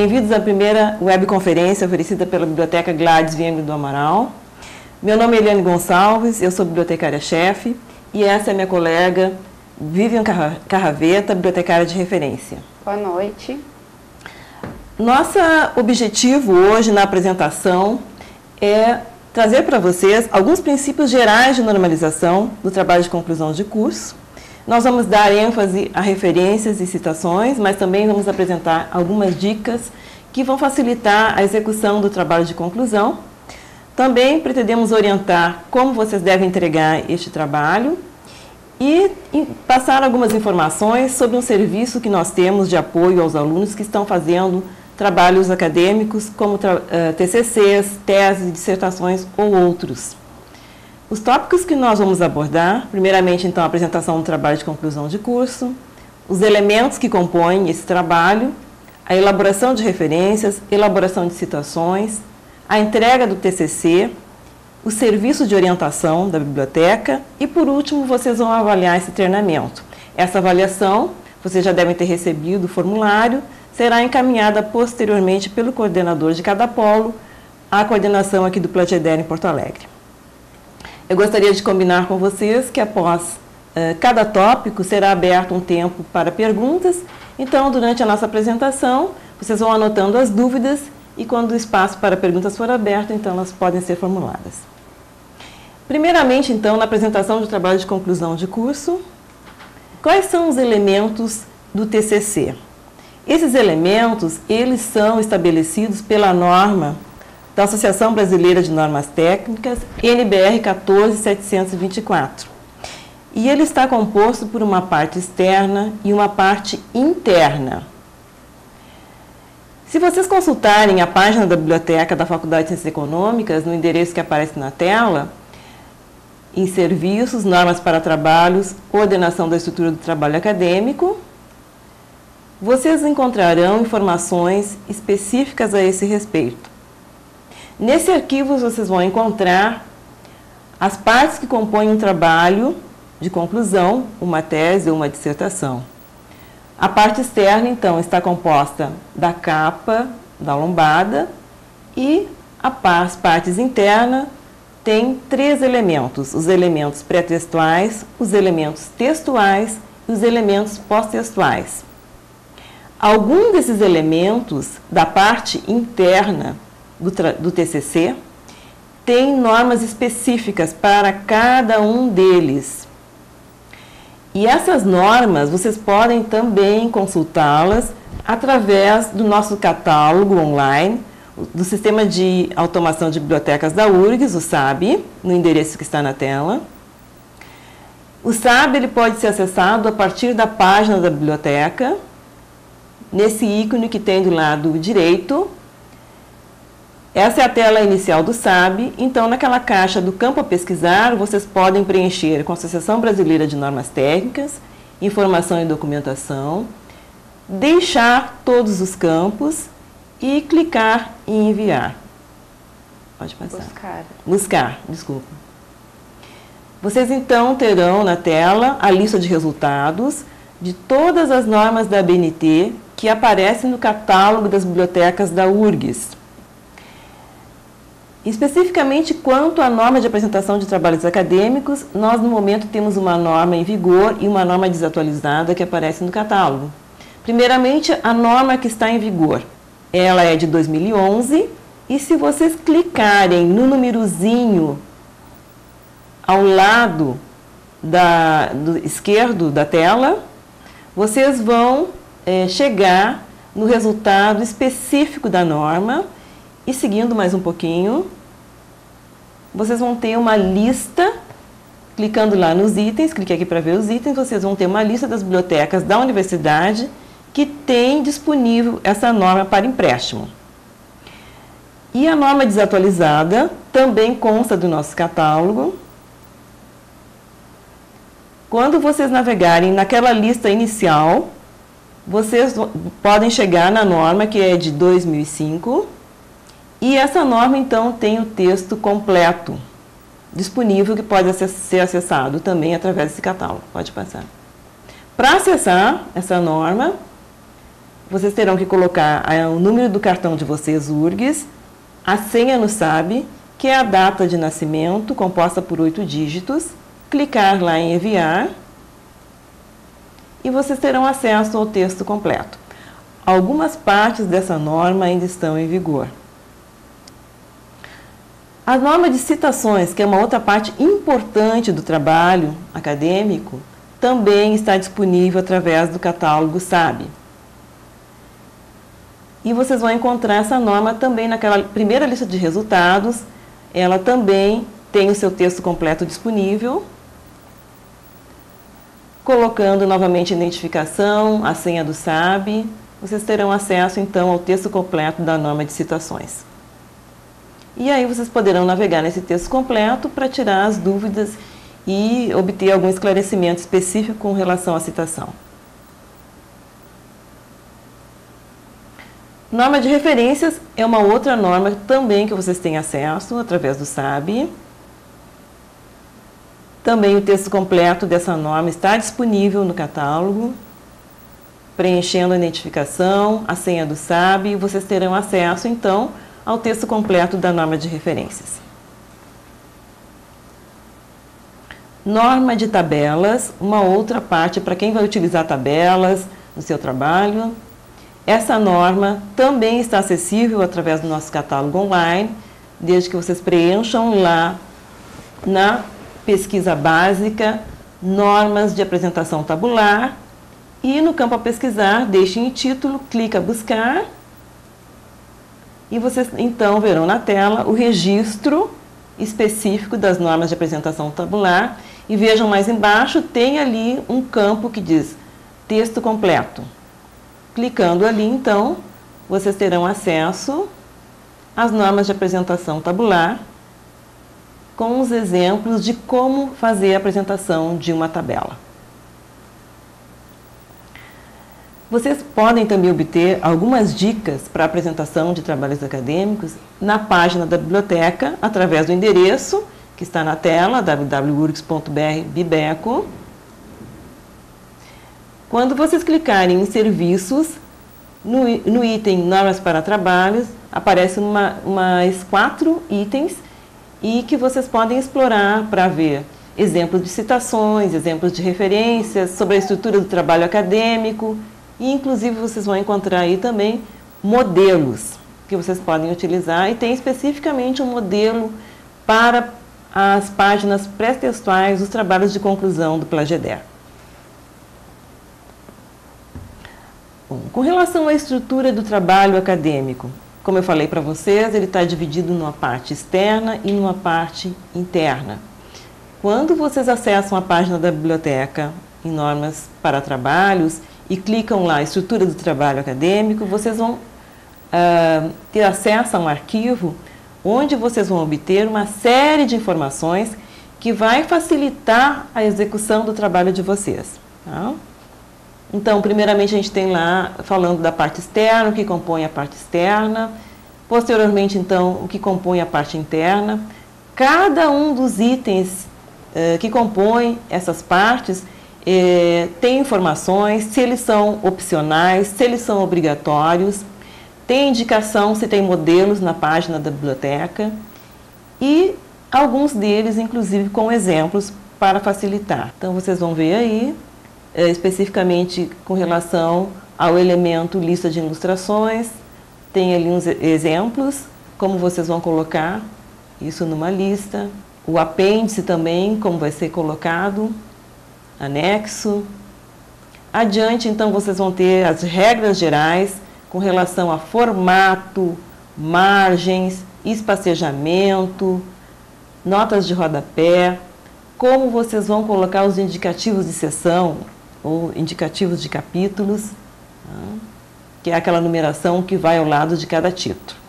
Bem-vindos à primeira webconferência oferecida pela Biblioteca Gladys Viengro do Amaral. Meu nome é Eliane Gonçalves, eu sou bibliotecária-chefe e essa é minha colega Vivian Carraveta, bibliotecária de referência. Boa noite. Nosso objetivo hoje na apresentação é trazer para vocês alguns princípios gerais de normalização do trabalho de conclusão de curso. Nós vamos dar ênfase a referências e citações, mas também vamos apresentar algumas dicas que vão facilitar a execução do trabalho de conclusão. Também pretendemos orientar como vocês devem entregar este trabalho e passar algumas informações sobre um serviço que nós temos de apoio aos alunos que estão fazendo trabalhos acadêmicos, como TCCs, teses, dissertações ou outros. Os tópicos que nós vamos abordar, primeiramente, então, a apresentação do trabalho de conclusão de curso, os elementos que compõem esse trabalho, a elaboração de referências, elaboração de citações, a entrega do TCC, o serviço de orientação da biblioteca e, por último, vocês vão avaliar esse treinamento. Essa avaliação, vocês já devem ter recebido o formulário, será encaminhada posteriormente pelo coordenador de cada polo à coordenação aqui do Platiedere em Porto Alegre. Eu gostaria de combinar com vocês que após cada tópico será aberto um tempo para perguntas. Então, durante a nossa apresentação, vocês vão anotando as dúvidas e quando o espaço para perguntas for aberto, então elas podem ser formuladas. Primeiramente, então, na apresentação do trabalho de conclusão de curso, quais são os elementos do TCC? Esses elementos, eles são estabelecidos pela norma da Associação Brasileira de Normas Técnicas, NBR 14724. E ele está composto por uma parte externa e uma parte interna. Se vocês consultarem a página da Biblioteca da Faculdade de Ciências Econômicas, no endereço que aparece na tela, em Serviços, Normas para Trabalhos, Ordenação da Estrutura do Trabalho Acadêmico, vocês encontrarão informações específicas a esse respeito. Nesse arquivo, vocês vão encontrar as partes que compõem um trabalho de conclusão, uma tese ou uma dissertação. A parte externa, então, está composta da capa, da lombada, e as partes internas têm 3 elementos: os elementos pré-textuais, os elementos textuais e os elementos pós-textuais. Algum desses elementos da parte interna do TCC tem normas específicas para cada um deles. E essas normas vocês podem também consultá-las através do nosso catálogo online, do Sistema de Automação de Bibliotecas da URGS, o SAB, no endereço que está na tela. O SAB ele pode ser acessado a partir da página da biblioteca, nesse ícone que tem do lado direito. Essa é a tela inicial do SAB, então naquela caixa do campo a pesquisar, vocês podem preencher com a Associação Brasileira de Normas Técnicas, informação e documentação, deixar todos os campos e clicar em enviar. Pode passar. Buscar, desculpa. Vocês então terão na tela a lista de resultados de todas as normas da ABNT que aparecem no catálogo das bibliotecas da URGS. Especificamente quanto à norma de apresentação de trabalhos acadêmicos, nós no momento temos uma norma em vigor e uma norma desatualizada que aparece no catálogo. Primeiramente, a norma que está em vigor, ela é de 2011 e se vocês clicarem no númerozinho ao lado do esquerdo da tela, vocês vão chegar no resultado específico da norma. E seguindo mais um pouquinho, vocês vão ter uma lista, clicando lá nos itens, clique aqui para ver os itens, vocês vão ter uma lista das bibliotecas da universidade que tem disponível essa norma para empréstimo. E a norma desatualizada também consta do nosso catálogo. Quando vocês navegarem naquela lista inicial, vocês podem chegar na norma que é de 2005, e essa norma, então, tem o texto completo disponível que pode ser acessado também através desse catálogo. Pode passar. Para acessar essa norma, vocês terão que colocar o número do cartão de vocês, URGS, a senha no SAB, que é a data de nascimento, composta por 8 dígitos, clicar lá em enviar e vocês terão acesso ao texto completo. Algumas partes dessa norma ainda estão em vigor. A norma de citações, que é uma outra parte importante do trabalho acadêmico, também está disponível através do catálogo SAB. E vocês vão encontrar essa norma também naquela primeira lista de resultados. Ela também tem o seu texto completo disponível, colocando novamente a identificação, a senha do SAB. Vocês terão acesso, então, ao texto completo da norma de citações. E aí vocês poderão navegar nesse texto completo para tirar as dúvidas e obter algum esclarecimento específico com relação à citação. Norma de referências é uma outra norma também que vocês têm acesso através do SAB. Também o texto completo dessa norma está disponível no catálogo, preenchendo a identificação, a senha do SAB, e vocês terão acesso, então, ao texto completo da norma de referências. Norma de tabelas, uma outra parte para quem vai utilizar tabelas no seu trabalho. Essa norma também está acessível através do nosso catálogo online, desde que vocês preencham lá na pesquisa básica, normas de apresentação tabular, e no campo a pesquisar, deixem em título, clica buscar, e vocês então verão na tela o registro específico das normas de apresentação tabular, e vejam mais embaixo, tem ali um campo que diz texto completo. Clicando ali, então, vocês terão acesso às normas de apresentação tabular, com os exemplos de como fazer a apresentação de uma tabela. Vocês podem também obter algumas dicas para a apresentação de trabalhos acadêmicos na página da biblioteca, através do endereço que está na tela, www.urgs.br/bibeco. Quando vocês clicarem em serviços, no item normas para trabalhos, aparecem mais 4 itens e que vocês podem explorar para ver exemplos de citações, exemplos de referências, sobre a estrutura do trabalho acadêmico, e inclusive vocês vão encontrar aí também modelos que vocês podem utilizar, e tem especificamente um modelo para as páginas pré-textuais dos trabalhos de conclusão do Plageder. Bom, com relação à estrutura do trabalho acadêmico, como eu falei para vocês, ele está dividido numa parte externa e numa parte interna. Quando vocês acessam a página da biblioteca em normas para trabalhos e clicam lá, estrutura do trabalho acadêmico, vocês vão ter acesso a um arquivo onde vocês vão obter uma série de informações que vai facilitar a execução do trabalho de vocês. Tá? Então, primeiramente, a gente tem lá, falando da parte externa, o que compõe a parte externa. Posteriormente, então, o que compõe a parte interna. Cada um dos itens que compõem essas partes tem informações, se eles são opcionais, se eles são obrigatórios. Tem indicação se tem modelos na página da biblioteca. E alguns deles, inclusive, com exemplos para facilitar. Então, vocês vão ver aí, especificamente com relação ao elemento lista de ilustrações, tem ali uns exemplos, como vocês vão colocar isso numa lista, o apêndice também, como vai ser colocado, anexo. Adiante, então, vocês vão ter as regras gerais com relação a formato, margens, espacejamento, notas de rodapé, como vocês vão colocar os indicativos de seção ou indicativos de capítulos, que é aquela numeração que vai ao lado de cada título.